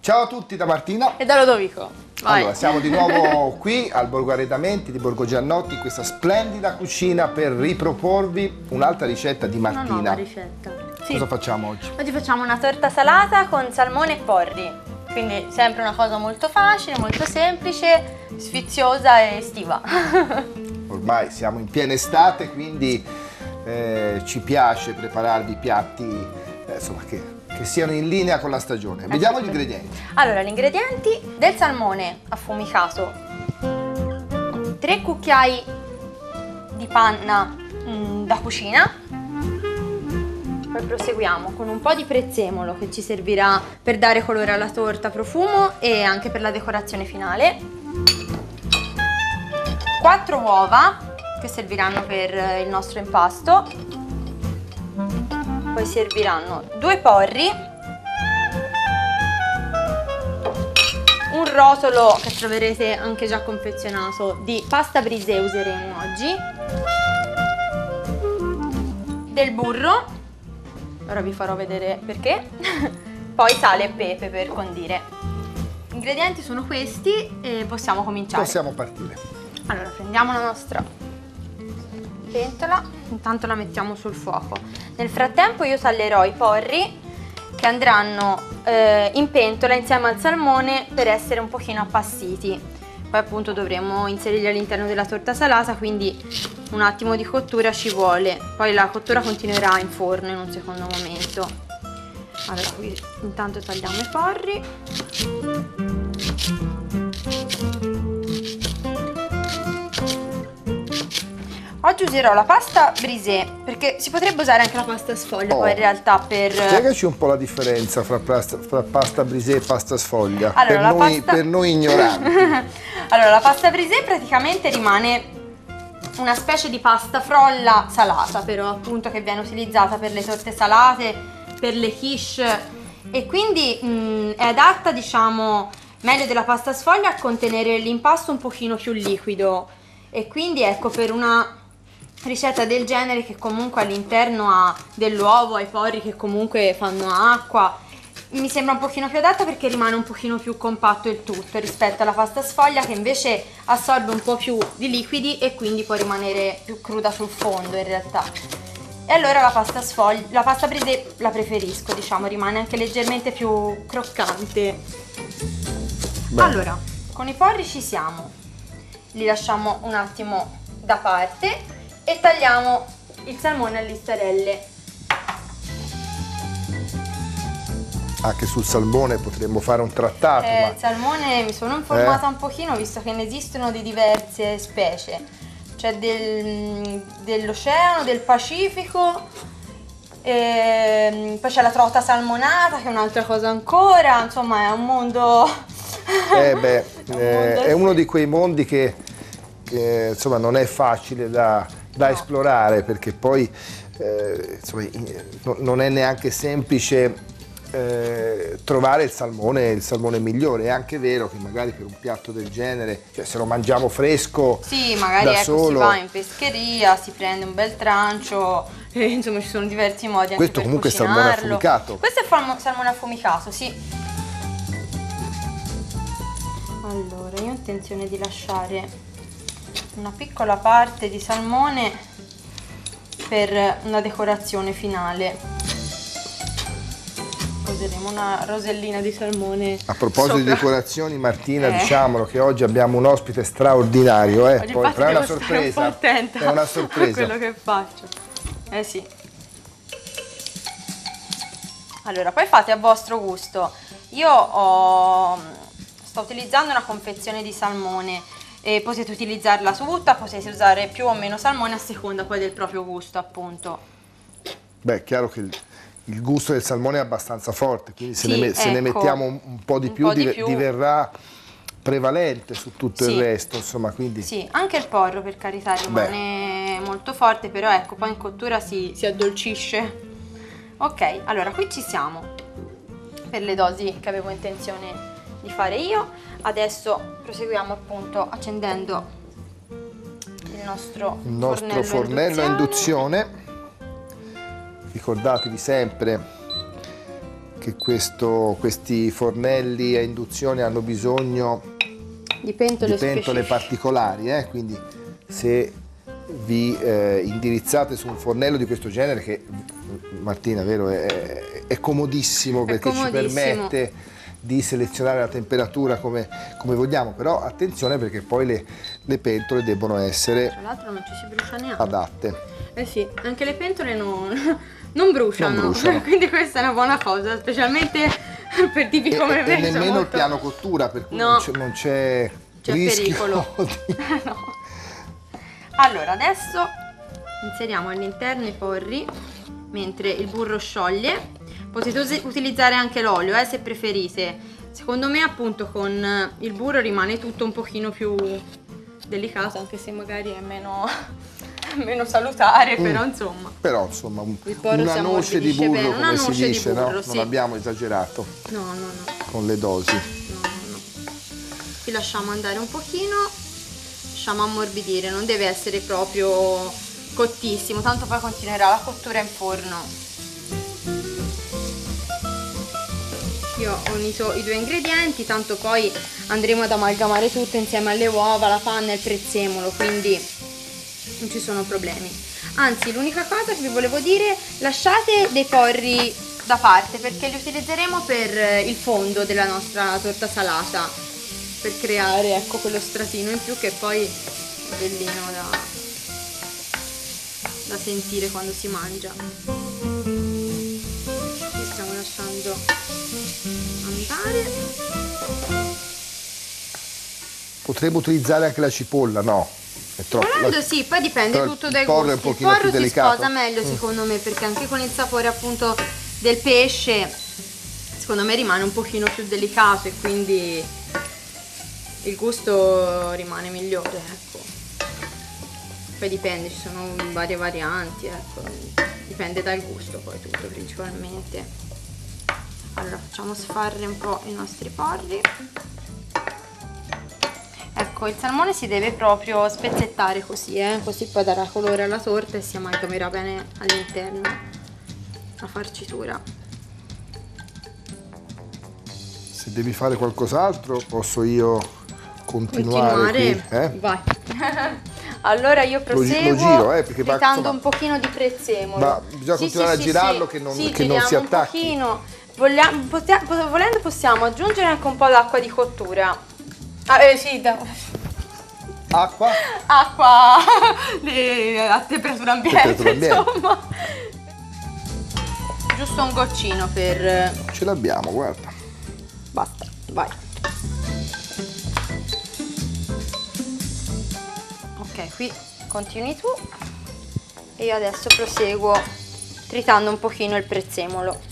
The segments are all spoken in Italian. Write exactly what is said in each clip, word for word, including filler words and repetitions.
Ciao a tutti da Martina e da Lodovico. Vai. Allora, siamo di nuovo qui al Borgo Arredamenti di Borgo Giannotti, in questa splendida cucina per riproporvi un'altra ricetta di Martina. Una nuova ricetta. Sì. Cosa facciamo oggi? Oggi facciamo una torta salata con salmone e porri. Quindi sempre una cosa molto facile, molto semplice, sfiziosa e estiva. Ormai siamo in piena estate, quindi eh, ci piace prepararvi piatti eh, insomma, che, che siano in linea con la stagione. Vediamo gli ingredienti. Allora, gli ingredienti del salmone affumicato, tre cucchiai di panna mh, da cucina. Poi proseguiamo con un po' di prezzemolo che ci servirà per dare colore alla torta, profumo e anche per la decorazione finale. quattro uova che serviranno per il nostro impasto. Poi serviranno due porri, un rotolo che troverete anche già confezionato di pasta brisée useremo oggi, del burro. Ora vi farò vedere perché. Poi sale e pepe per condire. Gli ingredienti sono questi e possiamo cominciare. Possiamo partire. Allora, prendiamo la nostra pentola, intanto la mettiamo sul fuoco. Nel frattempo io taglierò i porri che andranno eh, in pentola insieme al salmone per essere un pochino appassiti. Poi appunto dovremo inserirli all'interno della torta salata, quindi un attimo di cottura ci vuole. Poi la cottura continuerà in forno in un secondo momento. Allora, qui intanto tagliamo i porri. Oggi userò la pasta brisée, perché si potrebbe usare anche la pasta sfoglia, oh, poi in realtà per... Spiegaci un po' la differenza fra pasta, fra pasta brisée e pasta sfoglia, allora, per, noi, pasta... per noi ignoranti. Allora, la pasta brisée praticamente rimane una specie di pasta frolla salata, però appunto che viene utilizzata per le torte salate, per le quiche, e quindi mh, è adatta, diciamo, meglio della pasta sfoglia a contenere l'impasto un pochino più liquido. E quindi ecco, per una ricetta del genere che comunque all'interno ha dell'uovo, ha i porri che comunque fanno acqua, mi sembra un pochino più adatta perché rimane un pochino più compatto il tutto rispetto alla pasta sfoglia che invece assorbe un po' più di liquidi e quindi può rimanere più cruda sul fondo in realtà. E allora la pasta sfoglia, la pasta brisée la preferisco, diciamo, rimane anche leggermente più croccante. Beh. Allora, con i porri ci siamo, li lasciamo un attimo da parte e tagliamo il salmone a listarelle. Anche sul salmone potremmo fare un trattato. Eh, ma... Il salmone mi sono informata eh? un pochino, visto che ne esistono di diverse specie. C'è del, dell'oceano, del Pacifico, e poi c'è la trota salmonata che è un'altra cosa ancora, insomma è un mondo... Eh beh, è, un eh, mondo è uno di quei mondi che, che insomma non è facile da, da no. esplorare, perché poi eh, insomma, non è neanche semplice Eh, trovare il salmone, il salmone migliore. È anche vero che magari per un piatto del genere, cioè se lo mangiamo fresco, sì, magari da ecco, solo, si va in pescheria, si prende un bel trancio, e, insomma ci sono diversi modi anche questo per comunque cucinarlo. È salmone affumicato. Questo è salmone affumicato, sì. Allora, io ho intenzione di lasciare una piccola parte di salmone per una decorazione finale. Useremo una rosellina di salmone. A proposito sopra. di decorazioni, Martina, eh. diciamolo che oggi abbiamo un ospite straordinario, eh. Oggi Poi tra una stare sorpresa. Un po' attenta è una sorpresa. a quello che faccio. Eh sì. Allora, poi fate a vostro gusto. Io ho... sto utilizzando una confezione di salmone e potete utilizzarla tutta, potete usare più o meno salmone a seconda poi del proprio gusto, appunto. Beh, è chiaro che il, il gusto del salmone è abbastanza forte, quindi se, sì, ne, se ecco, ne mettiamo un, un po' di un più, po' di div più diverrà prevalente su tutto sì. il resto, insomma, quindi... Sì, anche il porro per carità rimane Beh. molto forte, però ecco, poi in cottura si, si addolcisce. Ok, allora qui ci siamo per le dosi che avevo intenzione di fare io. Adesso proseguiamo appunto accendendo il nostro, il nostro fornello, fornello a induzione. induzione. Ricordatevi sempre che questo, questi fornelli a induzione hanno bisogno di pentole, di pentole particolari, eh? Quindi se vi eh, indirizzate su un fornello di questo genere, che Martina, vero, è, è comodissimo, perché è comodissimo. ci permette di selezionare la temperatura come, come vogliamo, però attenzione perché poi le, le pentole debbono essere tra l'altro non ci si brucia neanche. adatte. Eh sì, anche le pentole non, non, bruciano, non bruciano, quindi questa è una buona cosa, specialmente per tipi come me. E nemmeno molto... il piano cottura, per cui no, non c'è rischio pericolo. di... no. Allora, adesso inseriamo all'interno i porri mentre il burro scioglie. Potete us utilizzare anche l'olio, eh, se preferite. Secondo me appunto con il burro rimane tutto un pochino più delicato, anche se magari è meno, meno salutare, mm. però insomma. Però insomma, un, una noce di burro, bene. come una si noce dice, di burro, no? Sì. Non abbiamo esagerato no, no, no. con le dosi. No, no, no. Qui lasciamo andare un pochino, lasciamo ammorbidire, non deve essere proprio cottissimo, tanto poi continuerà la cottura in forno. Io ho unito i due ingredienti, tanto poi andremo ad amalgamare tutto insieme alle uova, la panna e il prezzemolo, quindi non ci sono problemi. Anzi, l'unica cosa che vi volevo dire, lasciate dei porri da parte perché li utilizzeremo per il fondo della nostra torta salata, per creare, ecco, quello stratino in più che poi è bellino da, da sentire quando si mangia. Qui stiamo lasciando andare. Potremmo utilizzare anche la cipolla, no? È troppo. Volendo sì, poi dipende tutto dai gusti. Il porro si sposa meglio mm. secondo me, perché anche con il sapore appunto del pesce secondo me rimane un pochino più delicato e quindi il gusto rimane migliore, ecco. Poi dipende, ci sono varie varianti, ecco. Dipende dal gusto poi tutto principalmente. Allora facciamo sfarre un po' i nostri porri. Ecco, il salmone si deve proprio spezzettare così, eh? Così poi darà colore alla torta e si amalgamerà bene all'interno la farcitura. Se devi fare qualcos'altro posso io continuare, continuare? Qui, eh? Vai. Allora io proseguo lo, lo giro, eh, perché fritando va, un pochino di prezzemolo. Ma bisogna sì, continuare sì, a girarlo sì, che non, sì, che non si attacchi. Un pochino. Vogliamo, potia, volendo possiamo aggiungere anche un po' d'acqua di cottura. Ah, eh, sì, da... Acqua? Acqua di, a temperatura ambiente, temperatura ambiente. Insomma. Giusto un goccino per... Ce l'abbiamo, guarda. Basta, vai. Ok, qui continui tu e io adesso proseguo tritando un pochino il prezzemolo.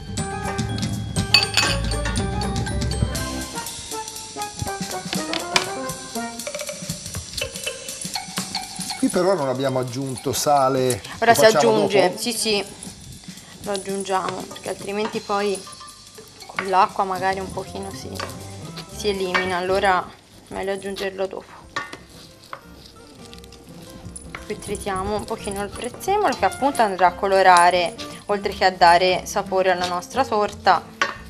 Qui però non abbiamo aggiunto sale. Ora si aggiunge, dopo? sì sì, lo aggiungiamo perché altrimenti poi con l'acqua magari un pochino si, si elimina, allora è meglio aggiungerlo dopo. Qui tritiamo un pochino il prezzemolo che appunto andrà a colorare, oltre che a dare sapore alla nostra torta.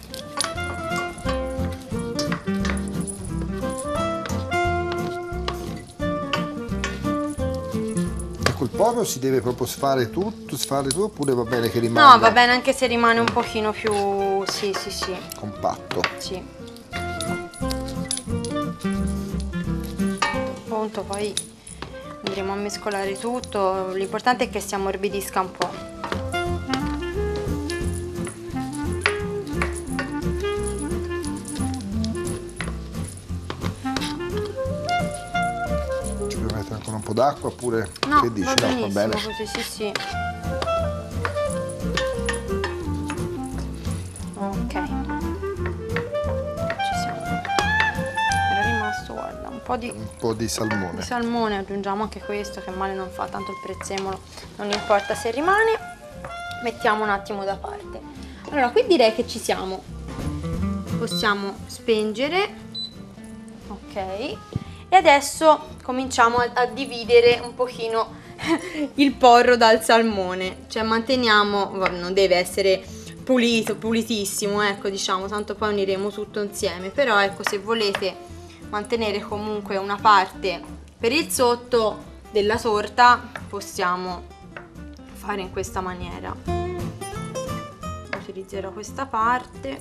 Il porro si deve proprio sfare tutto, sfare tutto, oppure va bene che rimanga? No, va bene anche se rimane un pochino più, sì, sì, sì. compatto. Sì. Appunto, poi andremo a mescolare tutto, l'importante è che si ammorbidisca un po'. Un po' d'acqua oppure no, che dici? Va no, va bene. Così, sì, sì. Ok. Ci siamo. Era rimasto, guarda, un po' di un po' di salmone. Di salmone, aggiungiamo anche questo che male non fa, tanto il prezzemolo non importa se rimane. Mettiamo un attimo da parte. Allora, qui direi che ci siamo. Possiamo spengere. Ok. E adesso cominciamo a, a dividere un pochino il porro dal salmone, cioè manteniamo, non deve essere pulito, pulitissimo, ecco, diciamo, tanto poi uniremo tutto insieme. Però ecco, se volete mantenere comunque una parte per il sotto della torta, possiamo fare in questa maniera. Utilizzerò questa parte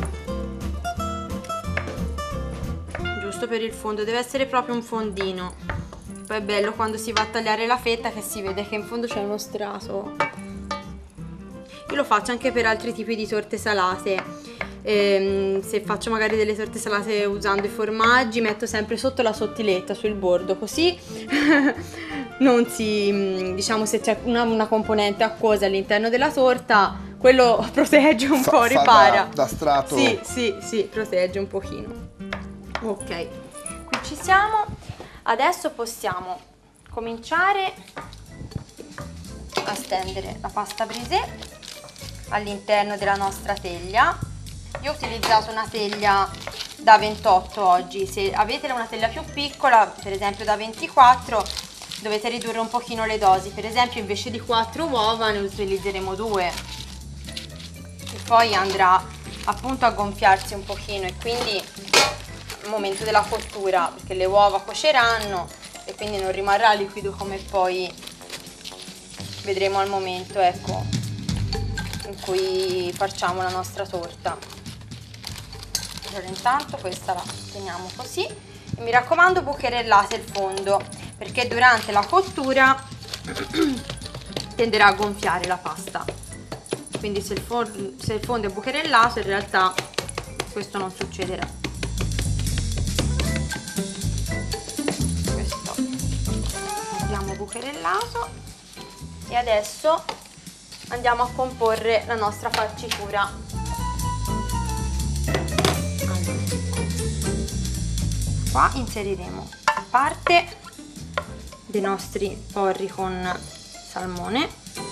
giusto per il fondo, deve essere proprio un fondino. Poi è bello quando si va a tagliare la fetta che si vede che in fondo c'è uno strato. Io lo faccio anche per altri tipi di torte salate. Ehm, se faccio magari delle torte salate usando i formaggi, metto sempre sotto la sottiletta sul bordo, così non si, diciamo, se c'è una, una componente acquosa all'interno della torta, quello protegge un fa, po', ripara. Da, da strato. Sì, sì, sì, protegge un pochino. Ok, qui ci siamo. Adesso possiamo cominciare a stendere la pasta brisée all'interno della nostra teglia. Io ho utilizzato una teglia da ventotto oggi. Se avete una teglia più piccola, per esempio da ventiquattro, dovete ridurre un pochino le dosi. Per esempio, invece di quattro uova ne utilizzeremo due, e poi andrà appunto a gonfiarsi un pochino, e quindi al momento della cottura, perché le uova cuoceranno e quindi non rimarrà liquido come poi vedremo al momento, ecco, in cui facciamo la nostra torta. Allora intanto questa la teniamo così, e mi raccomando bucherellate il fondo, perché durante la cottura tenderà a gonfiare la pasta. Quindi se il, se il fondo è bucherellato, in realtà questo non succederà. Questo abbiamo bucherellato, e adesso andiamo a comporre la nostra farcitura. Allora, qua inseriremo parte dei nostri porri con salmone,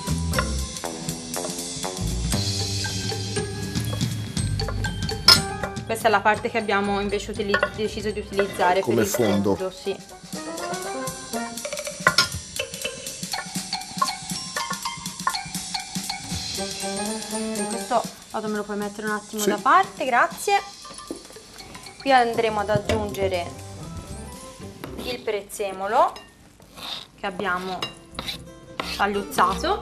questa è la parte che abbiamo invece deciso di utilizzare come per il fondo, fondo, sì. Questo vado, me lo puoi mettere un attimo sì. da parte, grazie. Qui andremo ad aggiungere il prezzemolo che abbiamo tagliuzzato,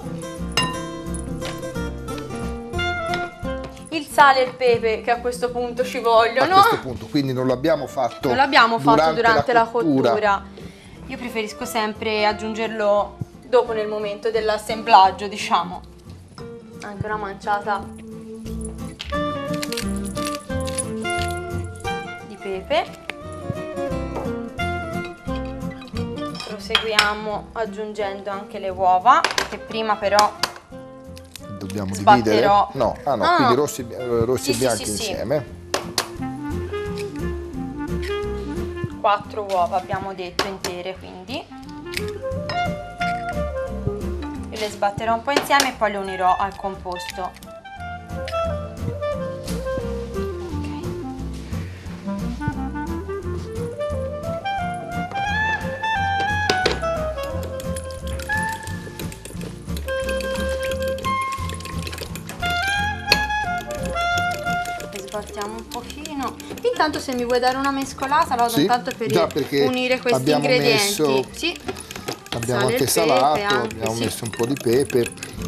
il sale e il pepe che a questo punto ci vogliono. A questo punto, quindi non l'abbiamo fatto, non l'abbiamo fatto durante, durante la, cottura. la cottura. Io preferisco sempre aggiungerlo dopo, nel momento dell'assemblaggio, diciamo. Anche una manciata di pepe. Proseguiamo aggiungendo anche le uova, che prima però dobbiamo sbatterò. dividere. No, ah no, ah, quindi no. rossi, rossi sì, e bianchi sì, sì, insieme. Quattro uova abbiamo detto, intere, quindi io le sbatterò un po' insieme e poi le unirò al composto. Sbattiamo un pochino. Intanto, se mi vuoi dare una mescolata, vado sì, intanto per unire questi ingredienti. Messo, sì. Abbiamo Sale anche salato, anche, abbiamo sì. messo un po' di pepe.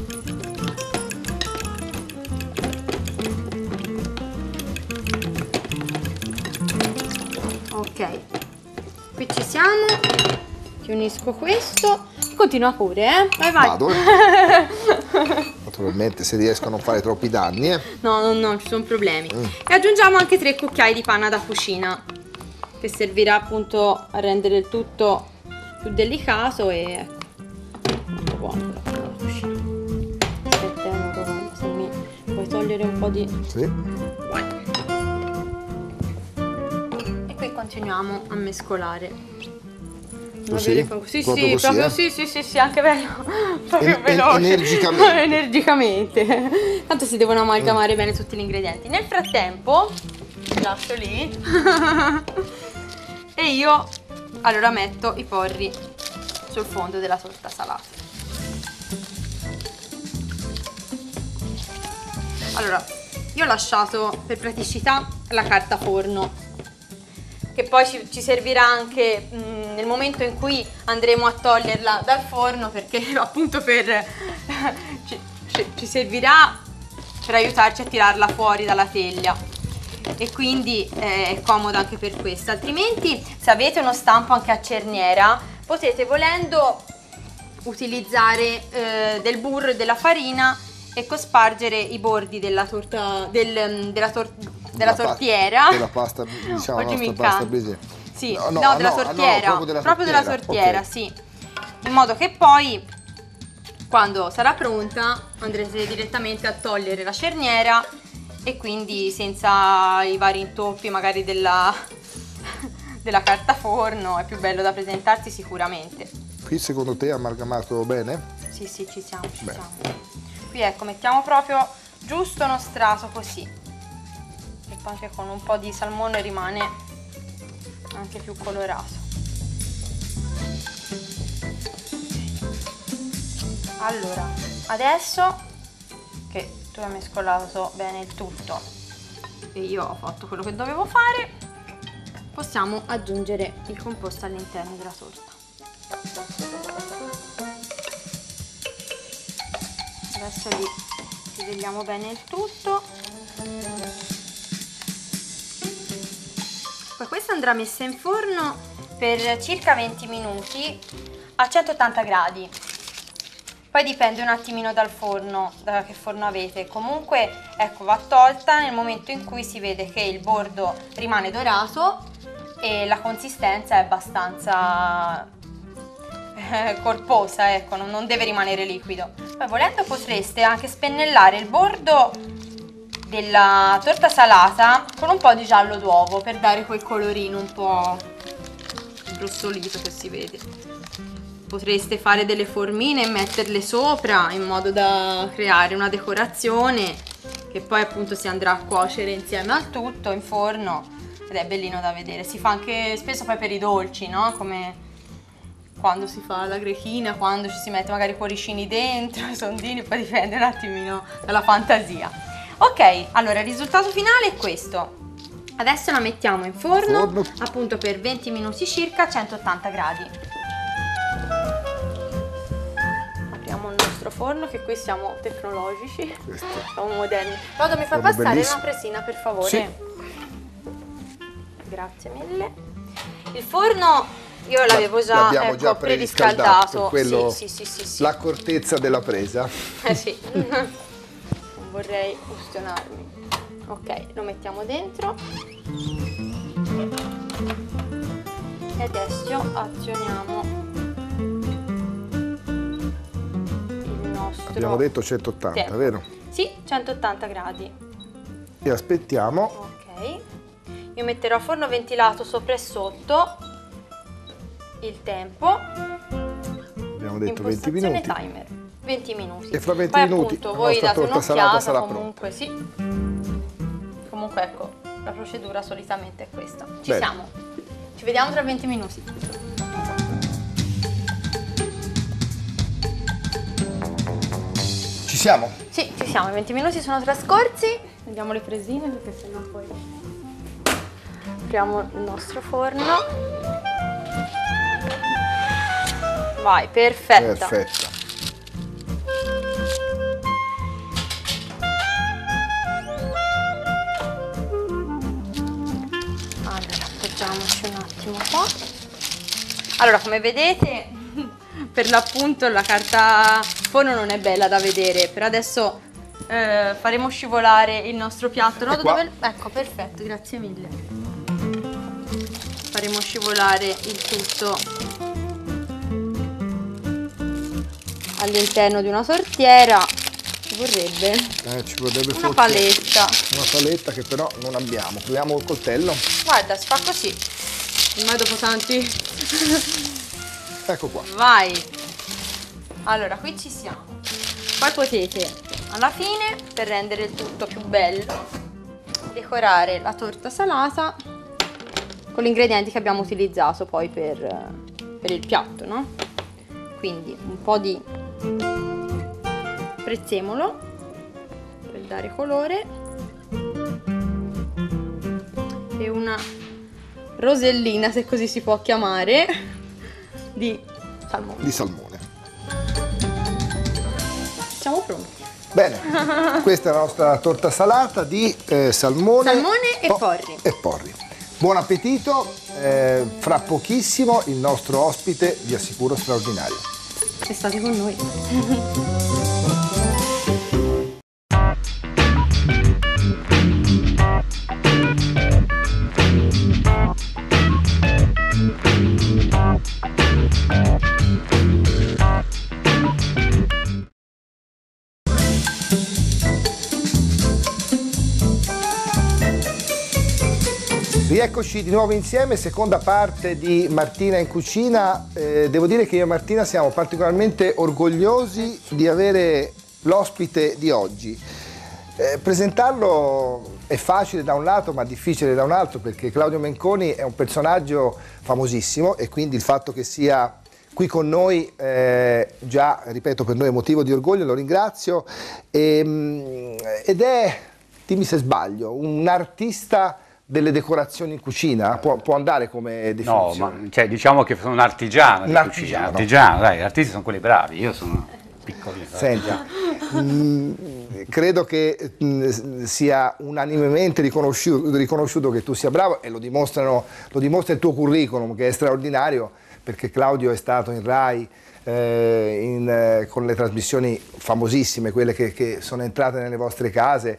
Ok, qui ci siamo. Ti unisco questo. Continua pure, eh? Vai, vai. Vado, eh. Naturalmente, se riesco a non fare troppi danni, eh. No, no, no, ci sono problemi. Mm. E aggiungiamo anche tre cucchiai di panna da cucina, che servirà appunto a rendere il tutto più delicato e molto buono la panna da cucina. Aspetta, se mi puoi togliere un po' di... Sì. Vai. E qui continuiamo a mescolare. Così? Sì, proprio sì, così, proprio eh? sì, sì, sì, sì, anche bello, proprio en veloce. Energicamente. Energicamente. Tanto si devono amalgamare mm. bene tutti gli ingredienti. Nel frattempo, li lascio lì. E io allora metto i porri sul fondo della torta salata. Allora, io ho lasciato per praticità la carta forno, che poi ci, ci servirà anche mh, nel momento in cui andremo a toglierla dal forno, perché appunto per ci, ci, ci servirà per aiutarci a tirarla fuori dalla teglia, e quindi eh, è comoda anche per questo. Altrimenti, se avete uno stampo anche a cerniera, potete, volendo, utilizzare eh, del burro e della farina e cospargere i bordi della torta del, della, tor della tortiera, della pasta, diciamo, oggi mi pasta incanta. brise. Sì, no, no, no, della no, tortiera, no, proprio della proprio tortiera, della tortiera, okay. Sì, in modo che poi, quando sarà pronta, andrete direttamente a togliere la cerniera, e quindi senza i vari intoppi magari della, della carta forno, è più bello da presentarsi sicuramente. Qui secondo te è amalgamato bene? Sì, sì, ci siamo, ci Bene. siamo. Qui ecco, mettiamo proprio giusto uno strato così, e poi anche con un po' di salmone rimane anche più colorato. Allora, adesso che tu hai mescolato bene il tutto e io ho fatto quello che dovevo fare, possiamo aggiungere il composto all'interno della torta. Adesso li livelliamo bene il tutto. Poi questa andrà messa in forno per circa venti minuti a centottanta gradi. Poi dipende un attimino dal forno, da che forno avete. Comunque, ecco, va tolta nel momento in cui si vede che il bordo rimane dorato e la consistenza è abbastanza eh, corposa, ecco, non, non deve rimanere liquido. Poi, volendo, potreste anche spennellare il bordo della torta salata con un po' di giallo d'uovo per dare quel colorino un po' brussolito che si vede. Potreste fare delle formine e metterle sopra in modo da creare una decorazione che poi appunto si andrà a cuocere insieme al tutto in forno, ed è bellino da vedere. Si fa anche spesso poi per i dolci, no? Come quando si fa la grechina, quando ci si mette magari i cuoricini dentro, i sondini, poi dipende un attimino dalla fantasia. Ok, allora il risultato finale è questo. Adesso la mettiamo in forno, forno. appunto per venti minuti circa a centottanta gradi. Apriamo il nostro forno, che qui siamo tecnologici, Questo. siamo moderni. Rodo, mi fai passare bellissimo. Una presina per favore? Sì. Grazie mille. Il forno io l'avevo già, ecco, già preriscaldato. Quello, sì, sì, sì, sì. l'accortezza della presa. Eh sì. Non vorrei ustionarmi. Ok, lo mettiamo dentro. E adesso azioniamo il nostro... Abbiamo detto centottanta, tempo. Vero? Sì, centottanta gradi. E aspettiamo. Ok. Io metterò a forno ventilato sopra e sotto il tempo. Abbiamo detto venti Impostazione minuti. timer. venti minuti. E fra venti Poi minuti appunto la voi nostra date torta salata sarà un'occhiata, comunque sì. Comunque ecco, la procedura solitamente è questa. Ci Bene. siamo. Ci vediamo tra venti minuti. Ci siamo? Sì, ci siamo, i venti minuti sono trascorsi. Vediamo le presine perché sennò poi apriamo il nostro forno. Vai, perfetta. Perfetta. Allora, appoggiamoci un attimo qua. Allora, come vedete, per l'appunto la carta forno non è bella da vedere, però adesso eh, faremo scivolare il nostro piatto. No, dove... Ecco, perfetto, grazie mille. Faremo scivolare il tutto all'interno di una tortiera. Ci vorrebbe, Eh, ci vorrebbe una forse paletta. Una paletta che però non abbiamo. Proviamo il coltello. Guarda, si fa così. Ormai dopo tanti... Ecco qua. Vai. Allora, qui ci siamo. Poi potete, alla fine, per rendere il tutto più bello, decorare la torta salata con gli ingredienti che abbiamo utilizzato poi per, per il piatto, no? Quindi un po' di prezzemolo per dare colore, e una rosellina, se così si può chiamare, di salmone. Di salmone. Siamo pronti. Bene, questa è la nostra torta salata di eh, salmone, Salmone e po- porri. e porri. Buon appetito, eh, fra pochissimo il nostro ospite, vi assicuro, straordinario. Restate con noi. Rieccoci di nuovo insieme, seconda parte di Martina in cucina. Eh, devo dire che io e Martina siamo particolarmente orgogliosi di avere l'ospite di oggi. Eh, presentarlo è facile da un lato ma difficile da un altro, perché Claudio Menconi è un personaggio famosissimo e quindi il fatto che sia qui con noi eh, già, ripeto, per noi è motivo di orgoglio, lo ringrazio. E, ed è, dimmi se sbaglio, un artista delle decorazioni in cucina, può, può andare come definizione? No, ma cioè, diciamo che sono un artigiano Un di artigiano. cucina, artigiano, dai, gli artisti sono quelli bravi, io sono piccolino. Senti, mh, credo che mh, sia unanimemente riconosciuto, riconosciuto che tu sia bravo, e lo, dimostrano, lo dimostra il tuo curriculum, che è straordinario, perché Claudio è stato in Rai eh, in, eh, con le trasmissioni famosissime, quelle che, che sono entrate nelle vostre case.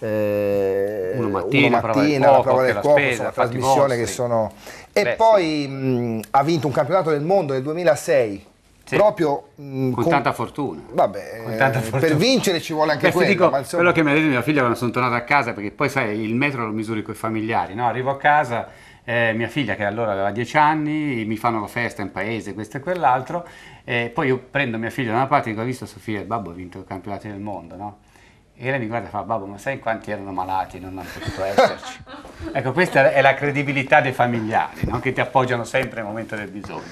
Eh, Uno mattina, uno mattina, la la prova del cuoco, spesa, insomma, fatti trasmissione che vostri. sono... E Beh, poi mh, ha vinto un campionato del mondo nel duemilasei, Sì. proprio mh, Con tanta fortuna. Vabbè, Con tanta eh, fortuna. per vincere ci vuole anche Questo quello, dico, ma insomma... quello che mi ha detto mia figlia quando sono tornato a casa, perché poi sai, il metro lo misuri con i familiari, no? Arrivo a casa, eh, mia figlia che allora aveva dieci anni, mi fanno la festa in paese, questo e quell'altro, e poi io prendo mia figlia da una parte e dico: ho visto Sofia, il babbo ha vinto i campionati del mondo, no? E lei mi guarda e fa: babbo, ma sai in quanti erano malati e non hanno potuto esserci? Ecco, questa è la credibilità dei familiari, no? Che ti appoggiano sempre nel momento del bisogno.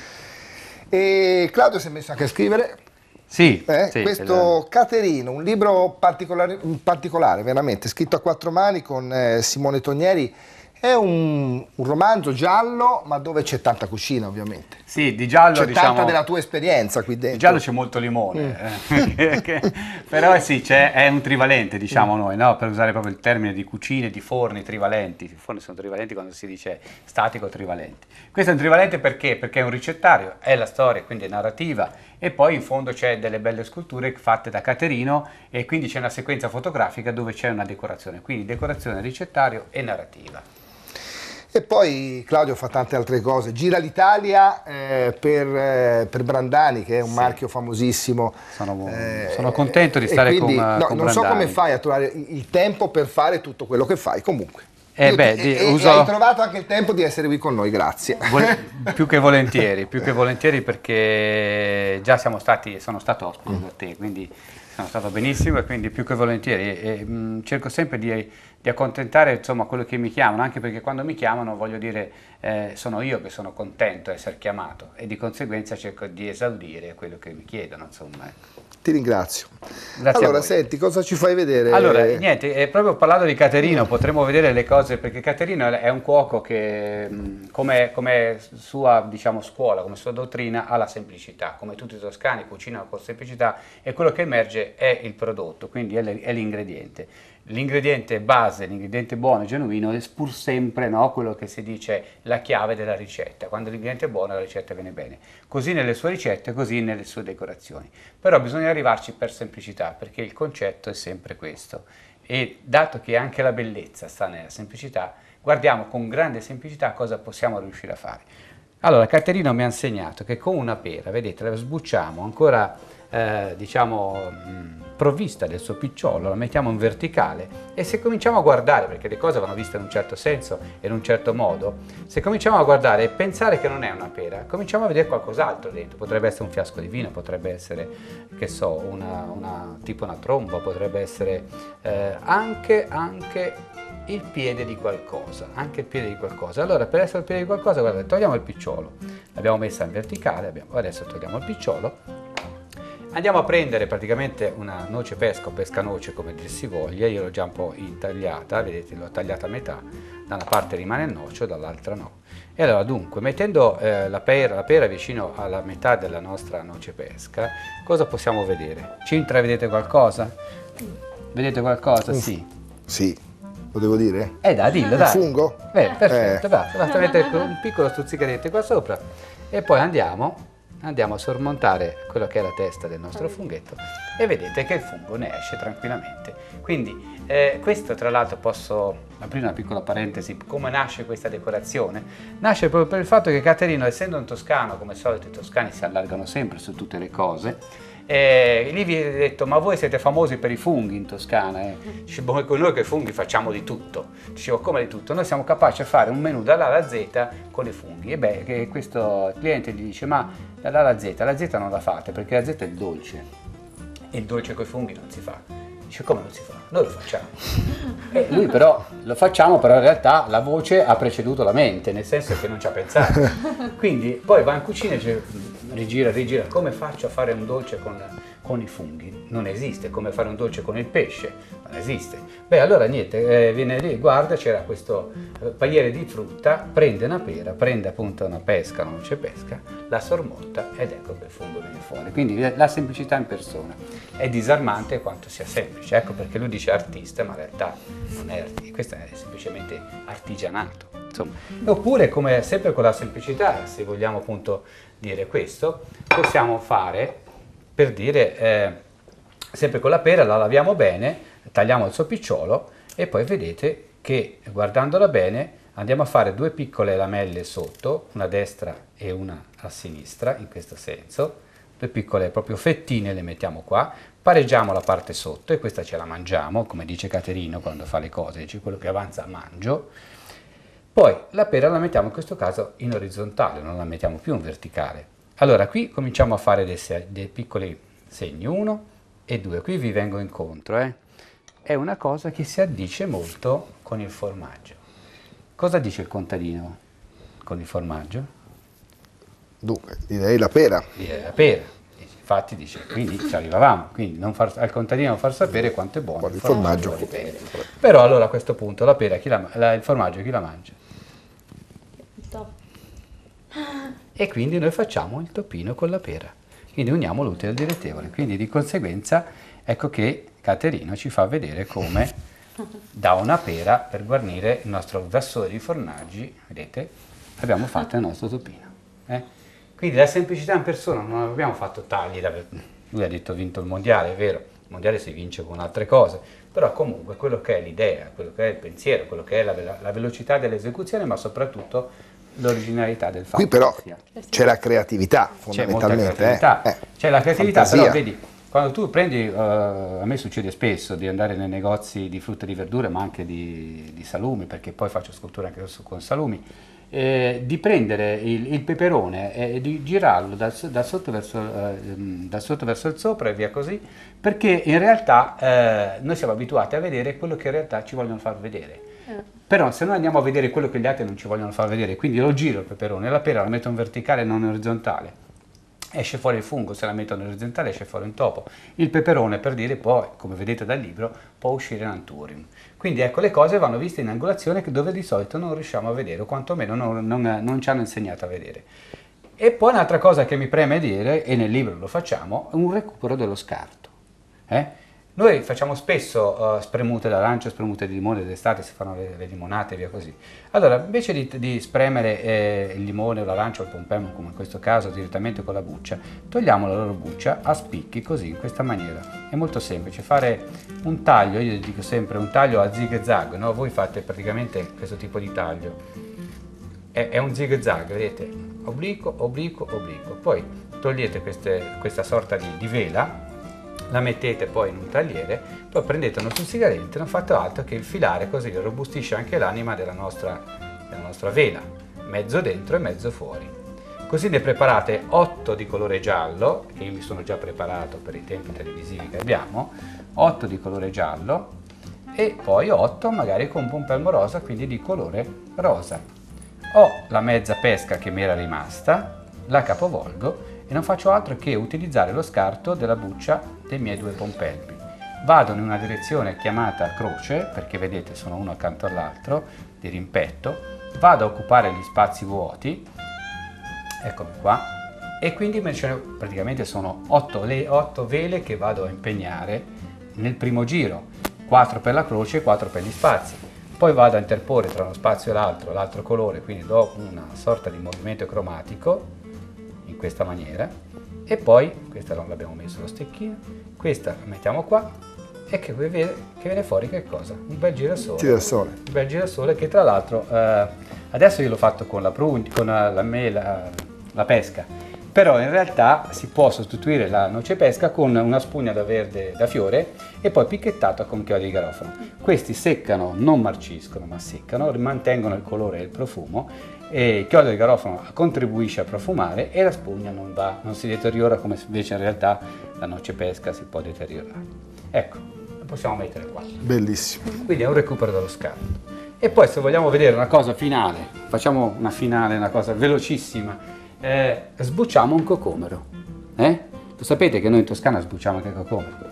E Claudio si è messo anche a scrivere Sì, eh, sì, questo Caterino, un libro particolare, particolare, veramente, scritto a quattro mani con eh, Simone Tonieri. È un, un romanzo giallo, ma dove c'è tanta cucina, ovviamente. sì, di giallo C'è diciamo... tanta della tua esperienza qui dentro. Di giallo c'è molto limone, eh, che- che- però eh sì, c'è, è un trivalente, diciamo noi, no? Per usare proprio il termine di cucine, di forni trivalenti. I forni sono trivalenti quando si dice statico trivalenti. Questo è un trivalente perché? Perché è un ricettario, è la storia, quindi è narrativa, e poi in fondo c'è delle belle sculture fatte da Caterino, e quindi c'è una sequenza fotografica dove c'è una decorazione, quindi decorazione, ricettario e narrativa. E poi Claudio fa tante altre cose, gira l'Italia eh, per, eh, per Brandani, che è un Sì. marchio famosissimo. Sono, Eh, sono contento di e stare quindi, con, no, con non so Brandani. come fai a trovare il tempo per fare tutto quello che fai, comunque. Eh Io beh, ti- di- e, e uso- hai trovato anche il tempo di essere qui con noi, grazie. Vole- più che volentieri, più che volentieri, perché già siamo stati, sono stato ospite da te, quindi sono stato benissimo, e quindi più che volentieri. E, mh, cerco sempre di, di accontentare, insomma, quello che mi chiamano, anche perché quando mi chiamano, voglio dire, eh, sono io che sono contento di essere chiamato, e di conseguenza cerco di esaudire quello che mi chiedono, insomma. Ecco. Ti ringrazio. Grazie a Allora, voi. senti, cosa ci fai vedere? Allora, niente, eh, proprio parlando di Caterino, potremmo vedere le cose, perché Caterino è un cuoco che, mh, come, come sua, diciamo, scuola, come sua dottrina, ha la semplicità. Come tutti i toscani cucinano con semplicità, e quello che emerge è il prodotto, quindi è l- è l'ingrediente. L'ingrediente base, l'ingrediente buono e genuino è pur sempre, no, quello che si dice la chiave della ricetta. Quando l'ingrediente è buono, la ricetta viene bene. Così nelle sue ricette, così nelle sue decorazioni. Però bisogna arrivarci per semplicità, perché il concetto è sempre questo. E dato che anche la bellezza sta nella semplicità, guardiamo con grande semplicità cosa possiamo riuscire a fare. Allora, Caterino mi ha insegnato che con una pera, vedete, la sbucciamo ancora, eh, diciamo, mh, provvista del suo picciolo, la mettiamo in verticale, e se cominciamo a guardare, perché le cose vanno viste in un certo senso e in un certo modo, se cominciamo a guardare e pensare che non è una pera, cominciamo a vedere qualcos'altro dentro. Potrebbe essere un fiasco di vino, potrebbe essere, che so, una, una, tipo una tromba, potrebbe essere eh, anche, anche il piede di qualcosa, anche il piede di qualcosa. Allora, per essere il piede di qualcosa, guardate, togliamo il picciolo, l'abbiamo messa in verticale, abbiamo, adesso togliamo il picciolo, Andiamo a prendere praticamente una noce pesca o pescanoce, come dir si voglia. Io l'ho già un po' intagliata, vedete, l'ho tagliata a metà, da una parte rimane il nocio, dall'altra no. E allora dunque, mettendo eh, la, pera, la pera vicino alla metà della nostra noce pesca, cosa possiamo vedere? Ci intravedete qualcosa? Vedete qualcosa? Sì. Sì, lo devo dire? Eh dai, dillo, Un dai. fungo? Eh, perfetto, Eh. basta, basta mettere un piccolo stuzzicadetto qua sopra e poi andiamo, andiamo a sormontare quello che è la testa del nostro funghetto e vedete che il fungo ne esce tranquillamente. Quindi eh, questo, tra l'altro, posso aprire una piccola parentesi, come nasce questa decorazione? Nasce proprio per il fatto che Caterino, essendo un toscano, come al solito i toscani si allargano sempre su tutte le cose, eh, lì vi ho detto, ma voi siete famosi per i funghi in Toscana, eh? Dice, boh, con noi che funghi facciamo di tutto. Dicevo, come di tutto? Noi siamo capaci di fare un menù dall'A alla Z con i funghi. E beh, che questo cliente gli dice, ma dall'A alla Z, la Z non la fate perché la Z è il dolce e il dolce con i funghi non si fa. Dice, come non si fa? Noi lo facciamo. E lui però lo facciamo, però in realtà la voce ha preceduto la mente, nel senso che non ci ha pensato. Quindi poi va in cucina e dice, rigira, rigira, come faccio a fare un dolce con, con i funghi? Non esiste. Come fare un dolce con il pesce? Non esiste. Beh, allora niente, eh, viene lì, guarda, c'era questo eh, pagliere di frutta, prende una pera, prende appunto una pesca, una noce pesca, la sormonta ed ecco che il fungo viene fuori. Quindi la semplicità in persona è disarmante quanto sia semplice. Ecco perché lui dice artista, ma in realtà non è artista, questo è semplicemente artigianato. Insomma. Oppure, come sempre con la semplicità, se vogliamo appunto dire questo, possiamo fare, per dire, eh, sempre con la pera la laviamo bene, tagliamo il suo picciolo e poi vedete che guardandola bene andiamo a fare due piccole lamelle sotto, una a destra e una a sinistra, in questo senso, due piccole proprio fettine le mettiamo qua, pareggiamo la parte sotto e questa ce la mangiamo, come dice Caterino quando fa le cose, dice quello che avanza mangio. Poi la pera la mettiamo in questo caso in orizzontale, non la mettiamo più in verticale. Allora qui cominciamo a fare dei, dei piccoli segni, uno e due, qui vi vengo incontro, eh. È una cosa che si addice molto con il formaggio. Cosa dice il contadino con il formaggio? Dunque, direi la pera. Direi la pera. Infatti dice, quindi ci arrivavamo, quindi non far, al contadino non far sapere quanto è buono il formaggio. di pera. Però allora a questo punto la pera, chi la, la, il formaggio chi la mangia? E quindi noi facciamo il topino con la pera. Quindi uniamo l'utile al dilettevole. Quindi di conseguenza ecco che Caterino ci fa vedere come da una pera per guarnire il nostro vassore di formaggi, vedete, abbiamo fatto il nostro topino. Eh? Quindi la semplicità in persona, non abbiamo fatto tagli, da, lui ha detto vinto il mondiale, è vero, il mondiale si vince con altre cose, però comunque quello che è l'idea, quello che è il pensiero, quello che è la, la velocità dell'esecuzione, ma soprattutto l'originalità del fatto. Qui però c'è la creatività, fondamentalmente. C'è molta creatività, eh. c'è la creatività, Fantasia. però vedi, quando tu prendi, uh, a me succede spesso di andare nei negozi di frutta e di verdure, ma anche di, di salumi, perché poi faccio scultura anche con salumi, eh, di prendere il, il peperone e di girarlo dal, dal, sotto verso, eh, dal sotto verso il sopra e via così, perché in realtà eh, noi siamo abituati a vedere quello che in realtà ci vogliono far vedere. Però se noi andiamo a vedere quello che gli altri non ci vogliono far vedere, quindi lo giro il peperone, la pera la metto in verticale e non in orizzontale, esce fuori il fungo, se la metto in orizzontale esce fuori un topo. Il peperone, per dire, poi, come vedete dal libro, può uscire in anturium. Quindi ecco, le cose vanno viste in angolazione dove di solito non riusciamo a vedere, o quantomeno non, non, non ci hanno insegnato a vedere. E poi un'altra cosa che mi preme dire, e nel libro lo facciamo, è un recupero dello scarto. Eh? Noi facciamo spesso uh, spremute d'arancio, spremute di limone, d'estate si fanno le, le limonate e via così. Allora, invece di, di spremere eh, il limone o l'arancio o il pompelmo, come in questo caso, direttamente con la buccia, togliamo la loro buccia a spicchi, così, in questa maniera. È molto semplice, fare un taglio, io dico sempre un taglio a zig zag, no? Voi fate praticamente questo tipo di taglio. È, è un zig zag, vedete? Obliquo, obliquo, obliquo. Poi togliete queste, questa sorta di, di vela, la mettete poi in un tagliere, poi prendete uno stuzzicadente, non fate altro che infilare, così robustisce anche l'anima della nostra, della nostra vela, mezzo dentro e mezzo fuori. Così ne preparate otto di colore giallo, che io mi sono già preparato per i tempi televisivi che abbiamo, otto di colore giallo e poi otto magari con pompelmo rosa, quindi di colore rosa. Ho la mezza pesca che mi era rimasta, la capovolgo e non faccio altro che utilizzare lo scarto della buccia dei miei due pompelmi. Vado in una direzione chiamata croce, perché vedete sono uno accanto all'altro, di rimpetto, vado a occupare gli spazi vuoti, eccomi qua, e quindi praticamente sono otto vele che vado a impegnare nel primo giro, quattro per la croce e quattro per gli spazi. Poi vado a interporre tra uno spazio e l'altro l'altro colore, quindi do una sorta di movimento cromatico in questa maniera, e poi questa non l'abbiamo messo lo stecchino, questa la mettiamo qua, e che, vede, che viene fuori che cosa? Un bel girasole. girasole. Un bel girasole che tra l'altro eh, adesso io l'ho fatto con la prugna, con la, mela, la pesca, però in realtà si può sostituire la noce pesca con una spugna da verde da fiore e poi picchettata con chiodi di garofano. Questi seccano, non marciscono ma seccano, mantengono il colore e il profumo, e il chiodo di garofano contribuisce a profumare e la spugna non, va, non si deteriora come invece in realtà la noce pesca si può deteriorare. Ecco, lo possiamo mettere qua. Bellissimo. Quindi è un recupero dello scarto. E poi se vogliamo vedere una cosa finale, facciamo una finale, una cosa velocissima, eh, sbucciamo un cocomero. Eh? Lo sapete che noi in Toscana sbucciamo anche il cocomero?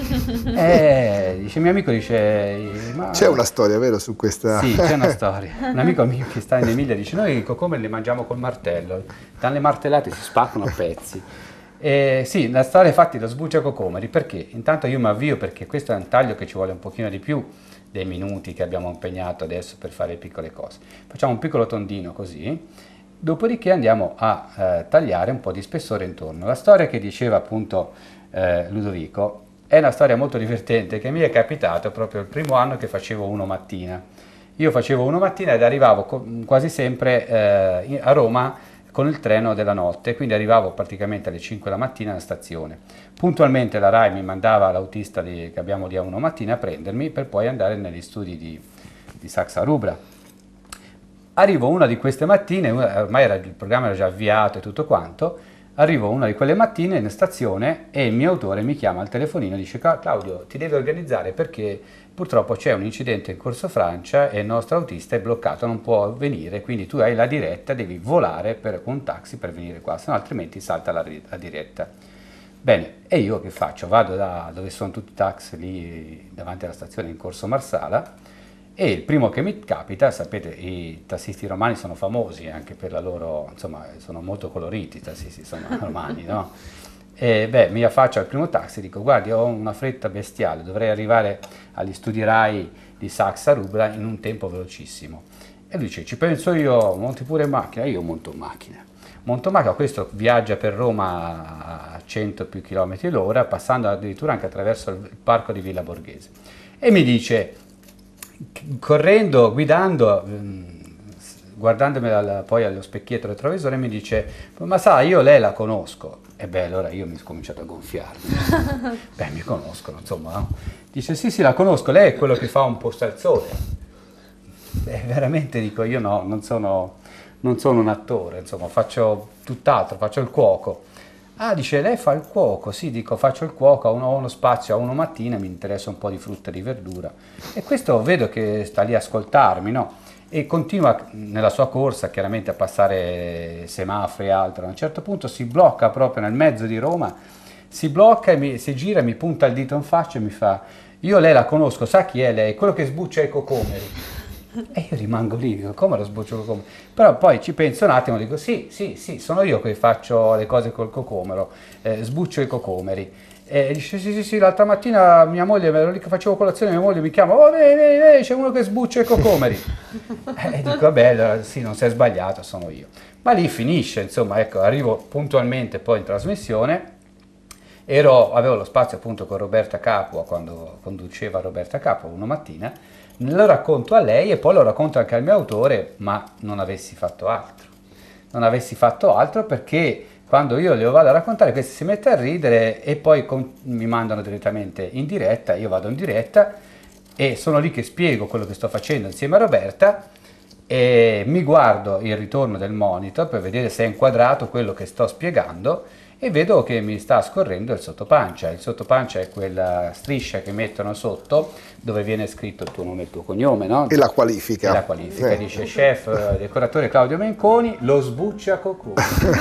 Eh, dice, mio amico dice... Ma... C'è una storia, vero, su questa? Sì, c'è una storia. Un amico mio che sta in Emilia dice, noi i cocomeri li mangiamo col martello, dalle martellate si spaccano a pezzi. Eh, sì, la storia infatti lo sbuccia cocomeri, perché intanto io mi avvio, perché questo è un taglio che ci vuole un pochino di più dei minuti che abbiamo impegnato adesso per fare piccole cose. Facciamo un piccolo tondino così, dopodiché andiamo a eh, tagliare un po' di spessore intorno. La storia che diceva appunto eh, Ludovico è una storia molto divertente che mi è capitato proprio il primo anno che facevo uno mattina. Io facevo uno mattina ed arrivavo quasi sempre eh, a Roma con il treno della notte, quindi arrivavo praticamente alle cinque della mattina alla stazione. Puntualmente la RAI mi mandava l'autista che abbiamo di A uno mattina a prendermi per poi andare negli studi di, di Saxa Rubra. Arrivo una di queste mattine, ormai era, il programma era già avviato e tutto quanto, arrivo una di quelle mattine in stazione e il mio autore mi chiama al telefonino e dice: Claudio, ti devi organizzare perché purtroppo c'è un incidente in Corso Francia e il nostro autista è bloccato, non può venire, quindi tu hai la diretta, devi volare per, con un taxi per venire qua, se no altrimenti salta la, la diretta. Bene, e io che faccio? Vado da dove sono tutti i taxi lì davanti alla stazione in Corso Marsala e il primo che mi capita, sapete, i tassisti romani sono famosi anche per la loro, insomma, sono molto coloriti i tassisti sono romani, no? E beh, mi affaccio al primo taxi e dico: guardi, ho una fretta bestiale, dovrei arrivare agli studi RAI di Saxa Rubra in un tempo velocissimo. E lui dice: ci penso io, monti pure in macchina. Io monto in macchina. Monto in macchina, questo viaggia per Roma a cento più chilometri l'ora, passando addirittura anche attraverso il parco di Villa Borghese. E mi dice, correndo, guidando, guardandomi al, poi allo specchietto retrovisore, mi dice: ma sai, io lei la conosco. E beh, allora io mi ho cominciato a gonfiarmi. Beh, mi conoscono, insomma, no? Dice: sì, sì, la conosco, lei è quello che fa un posto al sole. Beh, veramente dico, io no, non sono, non sono un attore, insomma, faccio tutt'altro, faccio il cuoco. Ah, dice, lei fa il cuoco? Sì, dico, faccio il cuoco, ho uno, uno spazio a uno mattina, mi interessa un po' di frutta e di verdura. E questo vedo che sta lì a ascoltarmi, no? E continua nella sua corsa chiaramente a passare semafori e altro. A un certo punto si blocca proprio nel mezzo di Roma, si blocca e mi, si gira, mi punta il dito in faccia e mi fa: io lei la conosco, sa chi è lei? Quello che sbuccia i cocomeri. E io rimango lì, dico: come lo sbuccio il cocomero? Però poi ci penso un attimo, dico: sì, sì, sì, sono io che faccio le cose col cocomero, eh, sbuccio i cocomeri. E dice: sì, sì, sì, l'altra mattina mia moglie, ero lì che facevo colazione, mia moglie mi chiama: oh, vedi, vedi, vedi, c'è uno che sbuccia i cocomeri. E dico: vabbè, allora, sì, non si è sbagliato, sono io. Ma lì finisce, insomma, ecco, arrivo puntualmente poi in trasmissione. Ero, avevo lo spazio appunto con Roberta Capua, quando conduceva Roberta Capua una mattina, lo racconto a lei e poi lo racconto anche al mio autore, ma non avessi fatto altro. Non avessi fatto altro perché quando io le vado a raccontare, questi si mette a ridere e poi con, mi mandano direttamente in diretta, io vado in diretta e sono lì che spiego quello che sto facendo insieme a Roberta e mi guardo il ritorno del monitor per vedere se è inquadrato quello che sto spiegando e vedo che mi sta scorrendo il sottopancia. Il sottopancia è quella striscia che mettono sotto dove viene scritto il tuo nome e il tuo cognome, no? E la qualifica. E la qualifica, Eh. dice chef, decoratore Claudio Menconi, lo sbuccia cocco.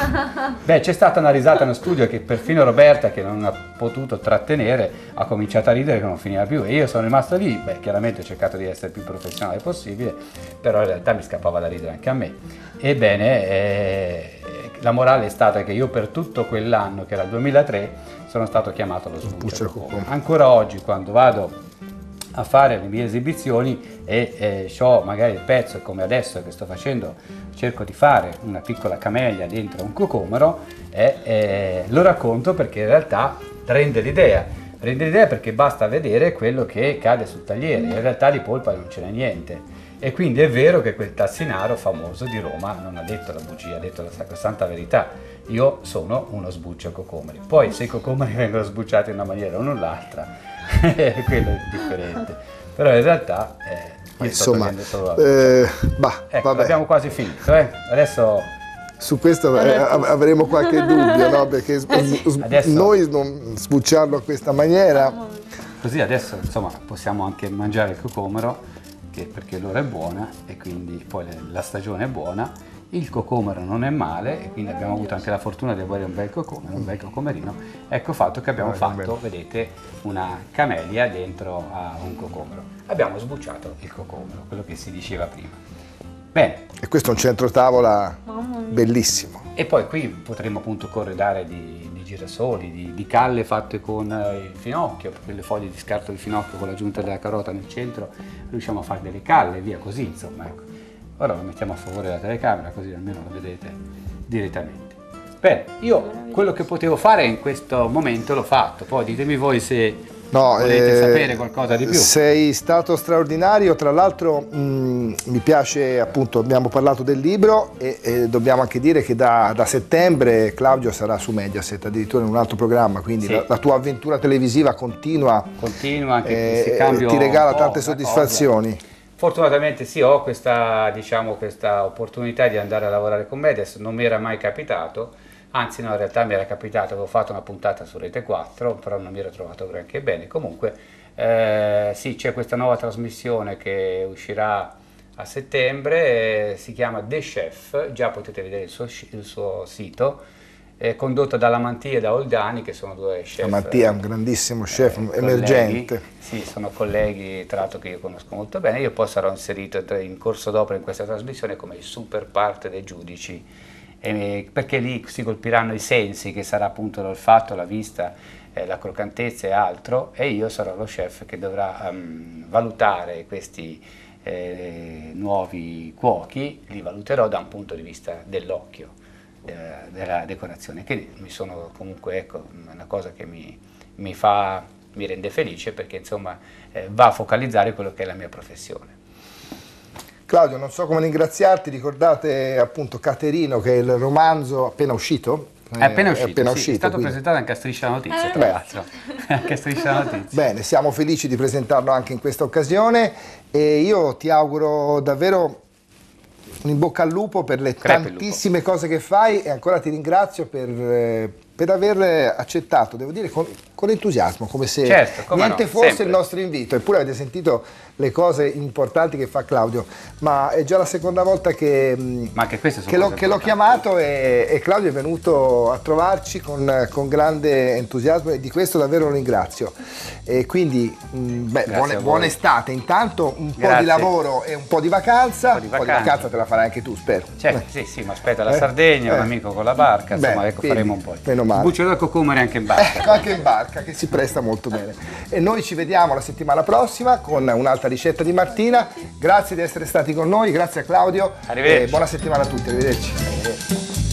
Beh, c'è stata una risata nello studio che perfino Roberta, che non ha potuto trattenere, ha cominciato a ridere che non finiva più, e io sono rimasto lì. Beh, chiaramente ho cercato di essere il più professionale possibile, però in realtà mi scappava da ridere anche a me. Ebbene, eh, la morale è stata che io per tutto quell'anno, che era il duemilatré, sono stato chiamato lo sbuccia cocco. Ancora oggi, quando vado a fare le mie esibizioni e eh, ho magari il pezzo, come adesso che sto facendo, cerco di fare una piccola camellia dentro un cocomero, e eh, lo racconto perché in realtà rende l'idea, rende l'idea perché basta vedere quello che cade sul tagliere, in realtà di polpa non ce n'è niente. E quindi è vero che quel tassinaro famoso di Roma non ha detto la bugia, ha detto la sacrosanta verità: io sono uno sbuccia cocomeri. Poi se i cocomeri vengono sbucciati in una maniera o nell'altra, quello è differente, però in realtà eh, insomma, solo eh, bah, ecco, abbiamo quasi finito, eh? Adesso su questo eh, avremo qualche dubbio, no? Perché adesso, noi non sbucciarlo a questa maniera, così adesso insomma possiamo anche mangiare il cocomero, che perché l'ora è buona e quindi poi la stagione è buona. Il cocomero non è male e quindi abbiamo avuto anche la fortuna di avere un bel cocomero, un bel cocomerino. Ecco fatto che abbiamo fatto, vedete, una camellia dentro a un cocomero. Abbiamo sbucciato il cocomero, quello che si diceva prima. Bene. E questo è un centro tavola bellissimo. E poi qui potremo appunto corredare di, di girasoli, di, di calle fatte con il finocchio, perché le foglie di scarto di finocchio con l'aggiunta della carota nel centro riusciamo a fare delle calle, via così, insomma, ecco. Ora lo mettiamo a favore della telecamera, così almeno lo vedete direttamente. Bene, io quello che potevo fare in questo momento l'ho fatto, poi ditemi voi se no, volete eh, sapere qualcosa di più. Sei stato straordinario, tra l'altro mi piace, appunto, abbiamo parlato del libro e, e dobbiamo anche dire che da, da settembre Claudio sarà su Mediaset, addirittura in un altro programma, quindi sì. la, la tua avventura televisiva continua, continua anche eh, cambio ti regala tante soddisfazioni. Cosa. Fortunatamente sì, ho questa, diciamo, questa opportunità di andare a lavorare con Mediaset, non mi era mai capitato, anzi no, in realtà mi era capitato, avevo fatto una puntata su Rete quattro, però non mi ero trovato granché bene. Comunque eh, sì, c'è questa nuova trasmissione che uscirà a settembre, eh, si chiama The Chef, già potete vedere il suo, il suo sito, è condotta da Lamantia e da Oldani, che sono due chef. Lamantia è un grandissimo chef, eh, emergente. Colleghi, sì, sono colleghi tra l'altro che io conosco molto bene. Io poi sarò inserito in corso d'opera in questa trasmissione come il super parte dei giudici, eh, perché lì si colpiranno i sensi, che sarà appunto l'olfatto, la vista, eh, la croccantezza e altro, e io sarò lo chef che dovrà um, valutare questi eh, nuovi cuochi, li valuterò da un punto di vista dell'occhio, della decorazione, che mi sono comunque, ecco, una cosa che mi, mi fa, mi rende felice, perché insomma eh, va a focalizzare quello che è la mia professione. Claudio, non so come ringraziarti, ricordate appunto Caterino, che è il romanzo appena uscito? È appena uscito, è, appena sì, uscito, è stato quindi presentato anche a Striscia la Notizia, eh, tra l'altro. Anche a Striscia la Notizia. Bene, siamo felici di presentarlo anche in questa occasione e io ti auguro davvero un in bocca al lupo per le Crepe tantissime cose che fai e ancora ti ringrazio per, eh, per aver accettato, devo dire, con, con entusiasmo, come se certo, come niente no, fosse sempre. il nostro invito. Eppure avete sentito le cose importanti che fa Claudio, ma è già la seconda volta che, ma anche queste sono che l'ho, che l'ho chiamato e, e Claudio è venuto a trovarci con, con grande entusiasmo e di questo davvero lo ringrazio. E quindi mh, beh, buona, buona estate, intanto un po' Grazie. di lavoro e un po' di vacanza, un po' di vacanza, vacanza. Un po' di vacanza te la farai anche tu, spero. Certo, sì, sì, ma aspetta la Sardegna, eh. un amico con la barca, insomma, Beh, ecco, quindi, faremo un po'. Meno male. Buccio del cocomere anche in barca. Ecco, anche in barca, che si presta molto bene. E noi ci vediamo la settimana prossima con un'altra ricetta di Martina. Grazie di essere stati con noi, grazie a Claudio. Arrivederci. E buona settimana a tutti, arrivederci.